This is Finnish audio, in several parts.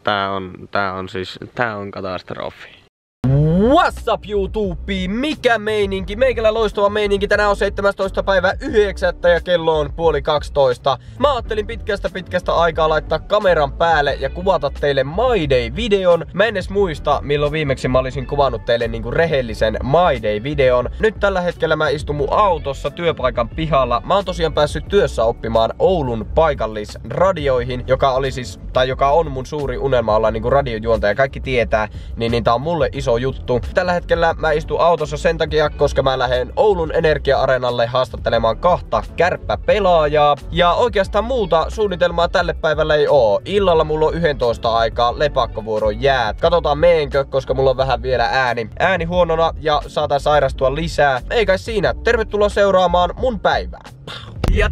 Tää on katastrofi. What's up YouTube? Mikä meininki? Meikällä loistava meininki. Tänään on 17. päivä 9. ja kello on 11:30. Mä ajattelin pitkästä aikaa laittaa kameran päälle ja kuvata teille My Day-videon. Mä en edes muista, milloin viimeksi mä olisin kuvannut teille niinku rehellisen My Day-videon. Nyt tällä hetkellä mä istun mun autossa työpaikan pihalla. Mä oon tosiaan päässyt työssä oppimaan Oulun paikallisradioihin, joka on mun suuri unelma olla niinku radiojuontaja. Kaikki tietää, niin tää on mulle iso juttu. Tällä hetkellä mä istun autossa sen takia, koska mä lähden Oulun Energia-areenalle haastattelemaan 2 kärppäpelaajaa. Ja oikeastaan muuta suunnitelmaa tälle päivälle ei oo. Illalla mulla on 11 aikaa lepakkovuoron jäät. Katsotaan meenkö, koska mulla on vähän vielä ääni huonona ja saatan sairastua lisää. Ei kai siinä. Tervetuloa seuraamaan mun päivää. Ja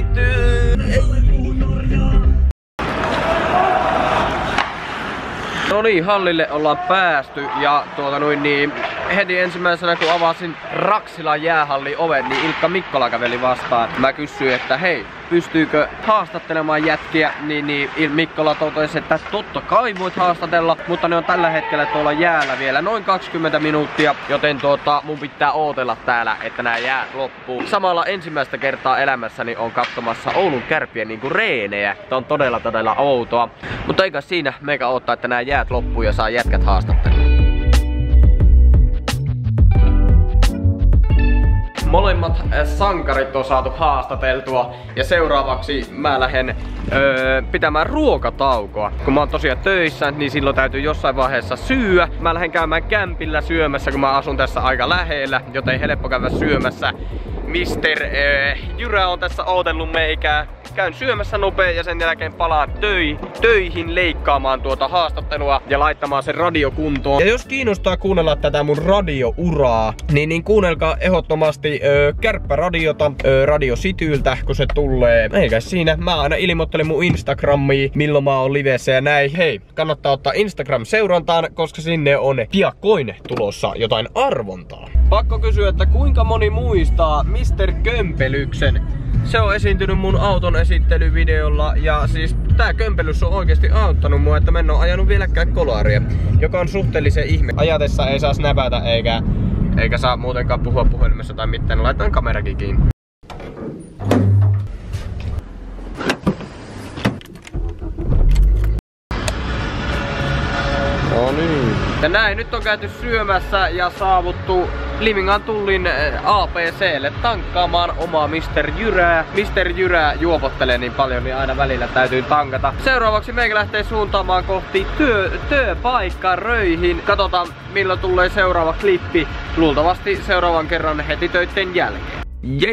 no niin, hallille ollaan päästy ja heti ensimmäisenä kun avasin Raksilan jäähallin oven, niin Ilkka Mikkola käveli vastaan. Mä kysyin, että hei, pystyykö haastattelemaan jätkiä, niin Mikkola totesi, että totta kai voit haastatella, mutta ne on tällä hetkellä tuolla jäällä vielä noin 20 minuuttia, joten mun pitää ootella täällä, että nämä jäät loppuu. Samalla ensimmäistä kertaa elämässäni on katsomassa Oulun Kärppien niinku reenejä. Tää on todella outoa, mutta eikä siinä meikä odottaa, että nämä jäät loppuu ja saa jätkät haastattelua. Molemmat sankarit on saatu haastateltua ja seuraavaksi mä lähden pitämään ruokataukoa. Kun mä oon tosiaan töissä, niin silloin täytyy jossain vaiheessa syödä. Mä lähden käymään kämpillä syömässä, kun mä asun tässä aika lähellä, joten helppo käydä syömässä. Mr. Jyrä on tässä ootellut meikää. Käyn syömässä nopea ja sen jälkeen palaan töihin leikkaamaan tuota haastattelua ja laittamaan sen radiokuntoon. Ja jos kiinnostaa kuunnella tätä mun radiouraa, niin kuunnelkaa ehdottomasti Kärppäradiota Radio Cityltä, kun se tulee. Eikä siinä, mä aina ilmoittelen mun Instagramiin, milloin mä oon livessä ja näin. Hei, kannattaa ottaa Instagram seurantaan, koska sinne on piakkoin tulossa jotain arvontaa. Pakko kysyä, että kuinka moni muistaa Mr. Kömpelyksen? Se on esiintynyt mun auton esittelyvideolla ja siis tää kömpelys on oikeesti auttanut mua, että mä en oo ajanut vieläkään kolaria, joka on suhteellisen ihme. Ajatessa ei saa snäpätä eikä saa muutenkaan puhua puhelimessa tai mitään, laitetaan kamerakin kiinni. No niin. Ja näin, nyt on käyty syömässä ja saavuttu Limingan tullin APC:lle tankkaamaan omaa Mr. Jyrää. Mr. Jyrää juopottelee niin paljon, niin aina välillä täytyy tankata. Seuraavaksi meikä lähtee suuntaamaan kohti työpaikkaa Röihin. Katsotaan milloin tulee seuraava klippi. Luultavasti seuraavan kerran heti töitten jälkeen.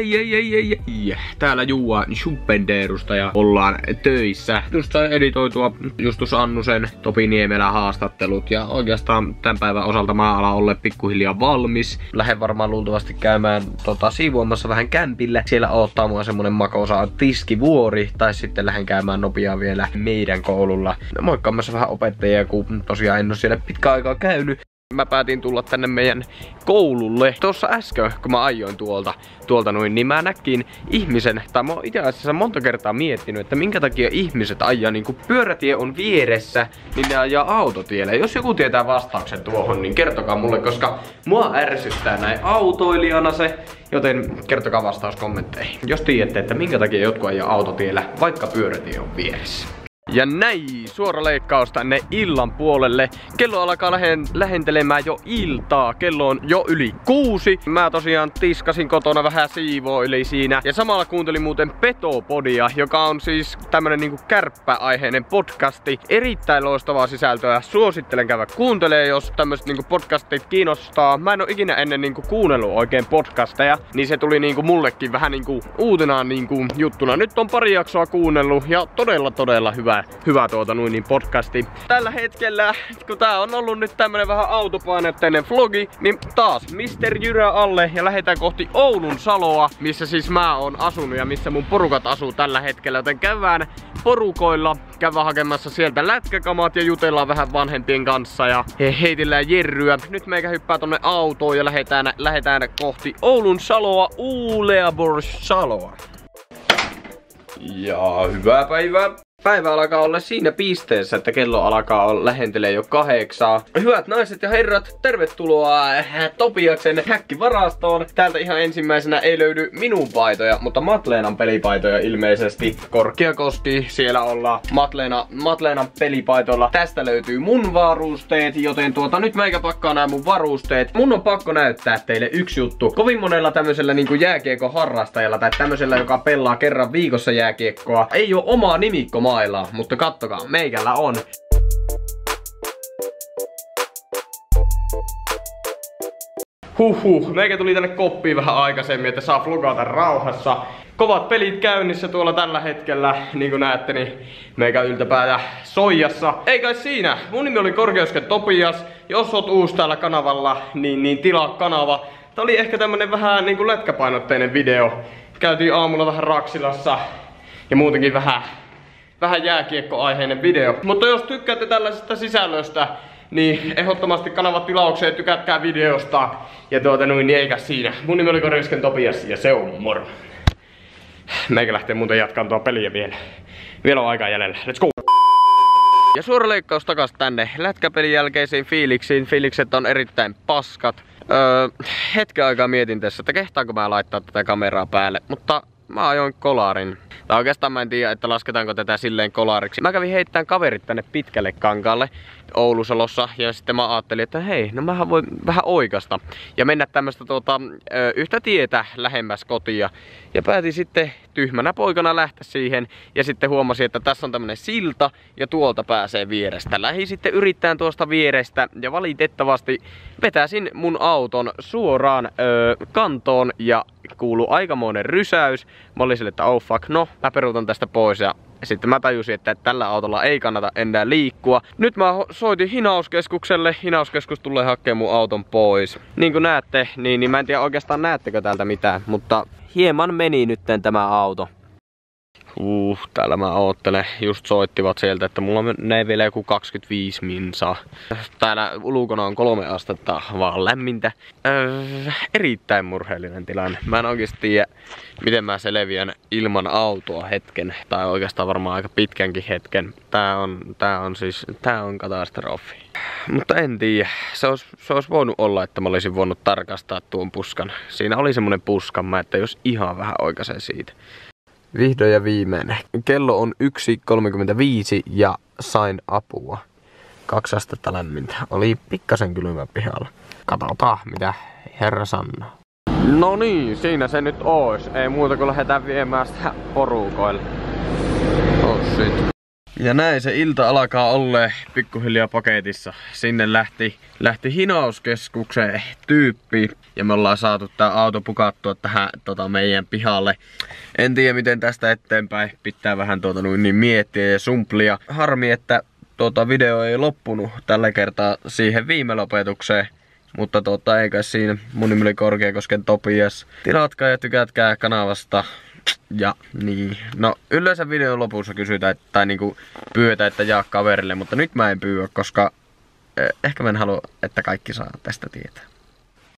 Täällä juua Schuppenderusta ja ollaan töissä. Just sai editoitua Justus Annusen, Topi Niemelän haastattelut ja oikeastaan tämän päivän osalta mä alan olla pikkuhiljaa valmis. Lähden varmaan luultavasti käymään siivoamassa vähän kämpillä. Siellä odottaa mua semmonen makosa tiskivuori tai sitten lähden käymään nopeaa vielä meidän koululla moikkaamassa vähän opettajia, kun tosiaan en oo siellä pitkä aikaa käynyt. Mä päätin tulla tänne meidän koululle. Tuossa äsken, kun mä ajoin tuolta noin, niin mä näkin ihmisen, tai mä oon itse asiassa monta kertaa miettinyt, että minkä takia ihmiset ajaa niinku pyörätie on vieressä, niin ne ajaa autotielle. Jos joku tietää vastauksen tuohon, niin kertokaa mulle, koska mua ärsyttää näin autoilijana se, joten kertokaa vastaus kommentteihin. Jos tiedätte, että minkä takia jotkut ajaa autotiellä, vaikka pyörätie on vieressä. Ja näin, suora leikkaus tänne illan puolelle. Kello alkaa lähentelemään jo iltaa. Kello on jo yli 6. Mä tosiaan tiskasin kotona vähän siivoili siinä. Ja samalla kuuntelin muuten Petopodia, joka on siis tämmönen niinku kärppäaiheinen podcasti. Erittäin loistavaa sisältöä. Suosittelen käydä kuuntelee, jos tämmöset niinku podcastit kiinnostaa. Mä en oo ikinä ennen niinku kuunnellut oikein podcasteja, niin se tuli niinku mullekin vähän niinku uutena niinku juttuna. Nyt on pari jaksoa kuunnellut ja todella hyvä podcasti. Tällä hetkellä, kun tää on ollut nyt tämmönen vähän autopainotteinen vlogi, niin taas Mr. Jyrä alle ja lähdetään kohti Oulun Saloa, missä siis mä oon asunut ja missä mun porukat asuu tällä hetkellä. Joten käydään porukoilla, käydään hakemassa sieltä lätkäkamat ja jutellaan vähän vanhempien kanssa ja heitillään jerryä. Nyt meikä hyppää tonne autoon ja lähdetään kohti Oulun Saloa, Uleaborg Saloa. Ja hyvää päivää! Päivä alkaa olla siinä pisteessä, että kello alkaa lähentelee jo 8. Hyvät naiset ja herrat, tervetuloa Topiaksen häkkivarastoon. Täältä ihan ensimmäisenä ei löydy minun paitoja, mutta Matleenan pelipaitoja ilmeisesti. Korkeakoski, siellä ollaan Matleenan pelipaitoilla. Tästä löytyy mun varusteet, joten nyt meikä pakkaa nämä mun varusteet. Mun on pakko näyttää teille yksi juttu. Kovin monella tämmöisellä niinku jääkiekon harrastajalla tai tämmöisellä, joka pelaa kerran viikossa jääkiekkoa, ei oo omaa nimikkomailaa, mutta kattokaa, meikällä on. Meikä tuli tänne koppiin vähän aikaisemmin, että saa vlogata rauhassa. Kovat pelit käynnissä tuolla tällä hetkellä, niin kuin näette, niin meikä yltäpäätä soijassa. Ei kai siinä, mun nimi oli Korkeakosken Topias. Jos oot uusi täällä kanavalla, niin tilaa kanava. Tää oli ehkä tämmönen vähän niin kuin lätkäpainotteinen video. Käytiin aamulla vähän Raksilassa ja muutenkin vähän jääkiekkoaiheinen video. Mutta jos tykkäätte tällaisesta sisällöstä, niin ehdottomasti kanava tilaukseen, tykätkää videosta. Ja niin eikä siinä. Mun nimi oli Korkeakosken Topias ja se on moro. Meikä lähtee muuten jatkaan tuo peliä vielä. Vielä on aikaa jäljellä. Let's go! Ja suora leikkaus takas tänne lätkäpelin jälkeisiin fiiliksiin. Fiilikset on erittäin paskat. Hetken aikaa mietin tässä, että kehtaanko mä laittaa tätä kameraa päälle, mutta mä ajoin kolarin. Tai oikeastaan mä en tiedä, että lasketaanko tätä silleen kolariksi. Mä kävin heittämään kaverit tänne pitkälle kankaalle Oulusalossa ja sitten mä ajattelin, että hei, no mähän voin vähän oikasta ja mennä tämmöstä yhtä tietä lähemmäs kotia. Ja päätin sitten tyhmänä poikana lähteä siihen ja sitten huomasin, että tässä on tämmönen silta ja tuolta pääsee vierestä. Lähdin sitten yrittämään tuosta vierestä ja valitettavasti vetäsin mun auton suoraan kantoon ja kuului aikamoinen rysäys. Mä olin sille, että oh fuck, no mä peruutan tästä pois ja sitten mä tajusin, että tällä autolla ei kannata enää liikkua. Nyt mä soitin hinauskeskukselle. Hinauskeskus tulee hakemaan mun auton pois. Niin kuin näette, niin mä en tiedä oikeastaan näettekö täältä mitään, mutta hieman meni nytten tämä auto. Täällä mä oottelen. Just soittivat sieltä, että mulla menee vielä joku 25 minsaa. Täällä ulkona on 3 astetta vaan lämmintä. Erittäin murheellinen tilanne. Mä en oikeesti tiedä, miten mä selviän ilman autoa hetken. Tai oikeastaan varmaan aika pitkänkin hetken. Tää on katastrofi. Mutta en tiedä. Se olisi voinut olla, että mä olisin voinut tarkastaa tuon puskan. Siinä oli semmonen puskan, että jos ihan vähän oikaisee siitä. Vihdoin ja viimeinen. Kello on 1.35 ja sain apua. 2 astetta lämmintä. Oli pikkasen kylmä pihalla. Katsotaan mitä herra sanoo. No niin, siinä se nyt ois. Ei muuta kuin lähdetään viemään sitä porukoille. Oh shit. Ja näin se ilta alkaa olleen pikkuhiljaa paketissa. Sinne lähti hinauskeskukseen tyyppi. Ja me ollaan saatu tää auto pukattua tähän meidän pihalle. En tiedä miten tästä eteenpäin. Pitää vähän miettiä ja sumplia. Harmi, että video ei loppunut tällä kertaa siihen viime lopetukseen. Mutta ei kai siinä. Mun nimi oli Korkeakosken Topias. Tilatkaa ja tykätkää kanavasta. Ja niin, no yleensä videon lopussa kysytään tai niinku pyytää, että jaa kaverille, mutta nyt mä en pyyä, koska ehkä mä en halua, että kaikki saa tästä tietää.